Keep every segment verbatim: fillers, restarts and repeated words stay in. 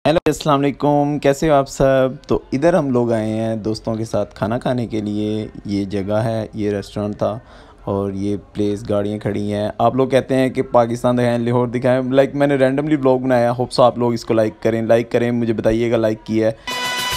Hello अस्सलाम वालेकुम, कैसे हो आप सब। तो इधर हम लोग आए हैं दोस्तों के साथ खाना खाने के लिए। ये जगह है, ये रेस्टोरेंट था और ये प्लेस, गाड़ियाँ खड़ी हैं। आप लोग कहते हैं कि पाकिस्तान दिखाएं, लाहौर दिखाएं। लाइक मैंने रैंडमली ब्लॉग बनाया, होप सो आप लोग इसको लाइक करें लाइक करें मुझे बताइएगा लाइक किया है।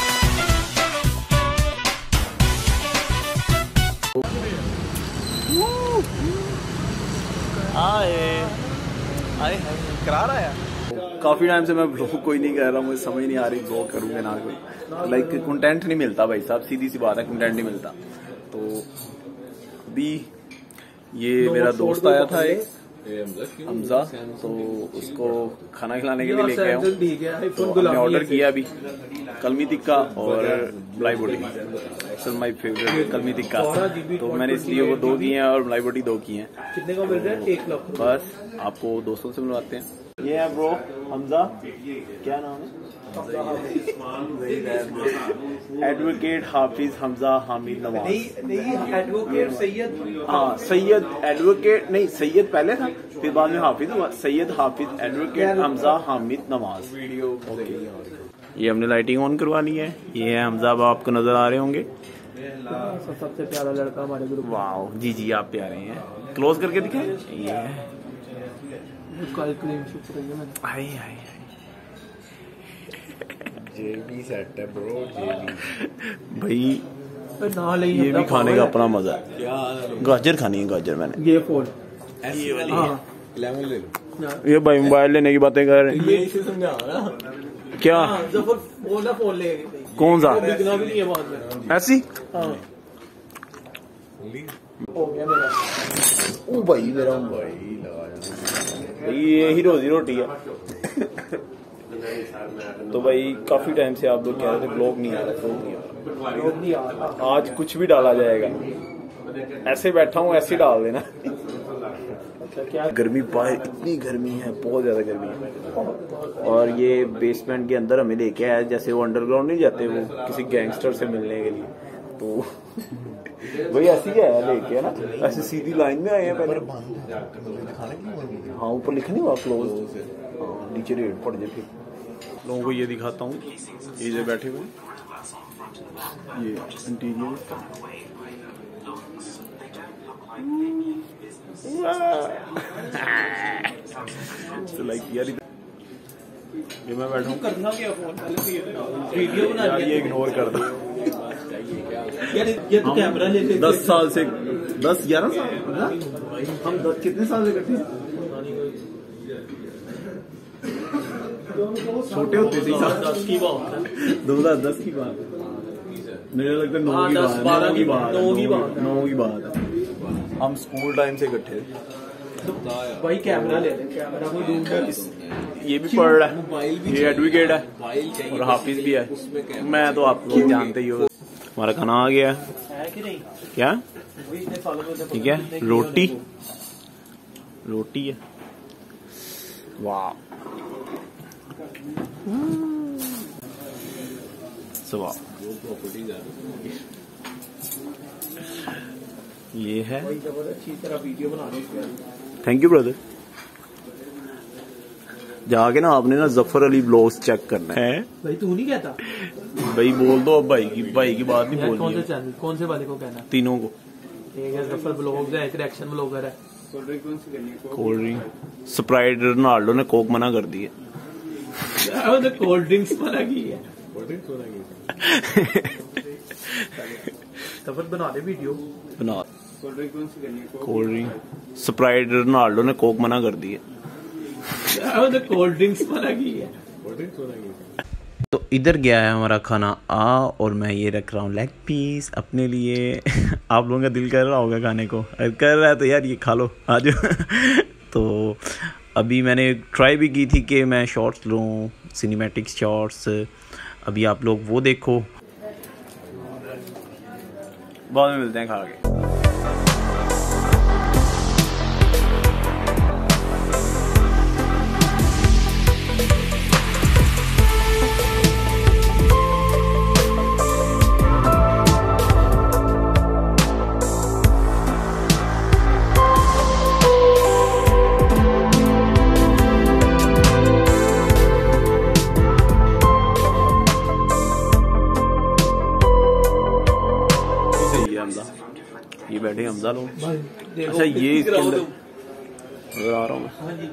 करा रहा है। काफ़ी टाइम से मैं ब्लॉग कोई नहीं कर रहा, मुझे समझ नहीं आ रही ब्लॉग करूँगा ना कोई। लाइक कंटेंट नहीं मिलता भाई साहब, सीधी सी बात है, कंटेंट नहीं मिलता। तो अभी ये मेरा दोस्त आया था एक हमजा, तो उसको खाना खिलाने के लिए लेके आया हूँ। तो हमने ऑर्डर किया अभी कलमी टिक्का और मलाई बोटी। इट्स माय फेवरेट कलमी टिक्का, तो मैंने इसलिए वो दो किए हैं और मलाई बोटी दो की हैं। कितने का मिल रहा है? एक लाख। बस आपको दोस्तों से मिलवाते हैं। ये है ब्रो हमजा, क्या नाम है? एडवोकेट हाफिज हमजा हामिद नवाज। नहीं, एडवोकेट सैयद। हाँ सैयद एडवोकेट नहीं, सैयद पहले था फिर बाद में हाफिज हुआ। सैयद हाफिज एडवोकेट हमजा हामिद नवाज। ये हमने लाइटिंग ऑन करवा ली है। ये है हमजा, अब आपको नजर आ रहे होंगे। सबसे प्यारा लड़का हमारे ग्रुप। वाह जी जी, आप प्यारे हैं। क्लोज करके दिखाएं। ये है हाय हाय जेबी सेट है ब्रो, जेबी भाई। ना ले, ये भी खाने का अपना मजा है। गाजर खानी है, गाजर मैंने। ये फोन ये वाली हाँ। लेमन ले लो। ये भाई मोबाइल लेने की बातें कर रहे हैं। ये इसे समझा ना क्या? जब फोन ना फोन ले कौन सा? बिकना भी नहीं है बाद में। ऐसी हाँ हो गया मेरा। ओ भाई मेरा भाई ये ही रोजी रोटी है। तो भाई काफी टाइम से आप लोग कह रहे थे ब्लॉग नहीं आ रहा, ब्लॉग नहीं आ रहा। लोग नहीं आ रहा। आज कुछ भी डाला जाएगा। ऐसे बैठा हूँ, ऐसे डाल देना। अच्छा क्या गर्मी बाहर इतनी गर्मी है, बहुत ज्यादा गर्मी है। और ये बेसमेंट के अंदर हमें लेके आया, जैसे वो अंडरग्राउंड नहीं जाते वो किसी गैंगस्टर से मिलने के लिए। तो वही ऐसी है लेके ना, ऐसे सीधी लाइन में आए हैं पहले। हाँ ऊपर लिखा नहीं हुआ क्लोज, नीचे रेट पड़ जाए। फिर लोगों को ये दिखाता हूँ, ये जो बैठे हुए ये इंटीरियर। तो लाइक यार ये मैं बैठा हूँ, करना क्या फोन पहले वीडियो बना यार ये इग्नोर कर दो यार। ये तो कैमरा लेते दस साल से, दस ग्यारह साल हम दस कितने साल से करते हैं? छोटे होते थे दस की बात है, दो हजार दस की बात। मुझे लगता है नौ की बात, बारह की बात, नौ की बात, नौ की बात है। हम स्कूल टाइम से इकट्ठे भाई कैमरा ले ले, कैमरा को ढूंढ। ये भी पढ़ रहा है, ये एडवोकेट है और हाफिज भी है। मैं तो आप लोग जानते ही हो। हमारा खाना आ गया है कि नहीं? क्या इतने सालों में ठीक है? रोटी रोटी है। वाह सुबह ये है। अच्छी तरह वीडियो बना रहे हैं। Thank you brother. जाके ना आपने ना जफर अली ब्लॉग्स चेक करना है। भाई तू नहीं कहता? भाई बोल दो अब, भाई की भाई की बात नहीं यार कौन बोलनी से चैनल, कौन से वाले को कहना? तीनों को। एक है जफर ब्लॉग्स है, एक रिएक्शन ब्लॉगर है। कोल्ड ड्रिंक स्प्राइट रोनाल्डो ने कोक मना कर दी है। कोल्ड ड्रिंक्स मना की है। जफर बना दे वीडियो बना। कोल्ड ड्रिंक स्प्राइट रोनाल्डो ने कोक मना कर दी है। कोल्ड ड्रिंक्स मना की है। तो इधर गया है हमारा खाना आ, और मैं ये रख रहा हूँ लेग पीस अपने लिए। आप लोगों का दिल कर रहा होगा खाने को, अगर कर रहा है तो यार ये खा लो आज। तो अभी मैंने ट्राई भी की थी कि मैं शॉर्ट्स लूँ, सिनेमैटिक शॉर्ट्स। अभी आप लोग वो देखो, बाद में मिलते हैं खा के। ये बैठे हमजा लोग। अच्छा ये इसके अंदर नजर आ रहा हूँ मैं।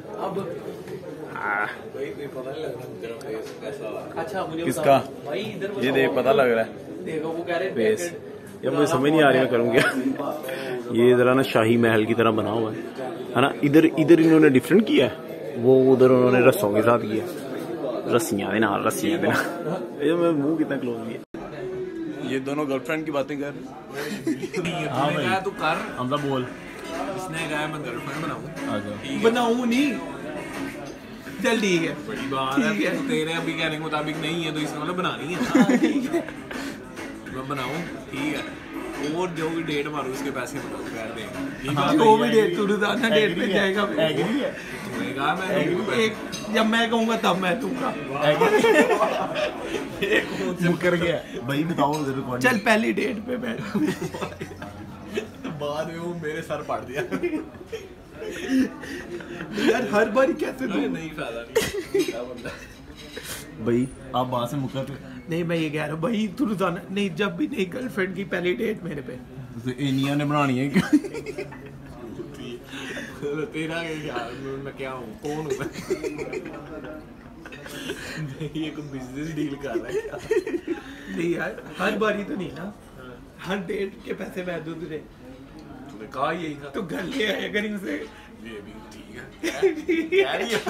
अच्छा मुझे किसका भाई इधर ये देख पता लग रहा है देखो वो कह रहे बेस। यार मुझे समझ नहीं आ रही मैं करूँ क्या। ये जरा ना शाही महल की तरह बना हुआ है है ना। इधर इधर इन्होंने डिफरेंट किया है, वो उधर उन्होंने रस्सों के साथ किया, रस्सियां दे नाल रस्सियां दे नाल। ये मैं मुंह कितना क्लोज किया। ये दोनों गर्लफ्रेंड की बातें कर। हाँ भाई तू कर हमजा बोल। इसने कहा मैं गर्लफ्रेंड बनाऊं अच्छा बनाऊं नहीं चल ठीक है बड़ी बात है, है। तेरे अभी कहने के मुताबिक नहीं है तो इसने मतलब बनानी है। मैं बनाऊं ठीक है, और जो भी डेट मारो उसके पैसे बताओ कर देंगे। जो भी डेट तू रोजाना डेट पे जाएगा तूने कहा मैं एक जब मैं कहूंगा तब मैं दूंगा। मुकर गया भाई बताओ रिकॉर्ड। चल पहली डेट पे बैठ बाद में वो मेरे सर पड़ दिया। यार हर बार कैसे दूं? नहीं फायदा नहीं क्या बंदा भाई आप वहां से मुकर नहीं मैं ये कह रहा हूँ भाई तू रोजाना नहीं, जब भी नहीं गर्लफ्रेंड की पहली डेट मेरे पे इनिया ने बनानी है क्या? तेरा क्या ख्याल मैं क्या हूँ कौन हूँ मैं? ये कोई बिजनेस डील कर रहा है क्या? नहीं यार हर बारी तो नहीं ना, हर डेट के पैसे मैं दूं तुझे। तूने कहा यही था तो घर ले आया करी उसे। ये भी ठीक है कह रही है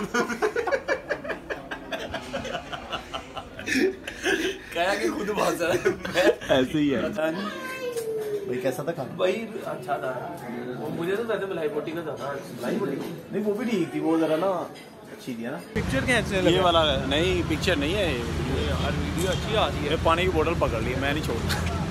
कह के खुद बहुत सारा ऐसे ही है भाई। कैसा था खाना? भाई अच्छा था वो, मुझे तो वैसे मलाई बोटी का ज्यादा मलाई बोटी नहीं वो भी ठीक थी, वो जरा ना अच्छी थी ना। पिक्चर कैसे ये वाला नहीं पिक्चर नहीं है ये यार वीडियो अच्छी आ रही है। पानी की बोतल पकड़ ली मैं नहीं छोड़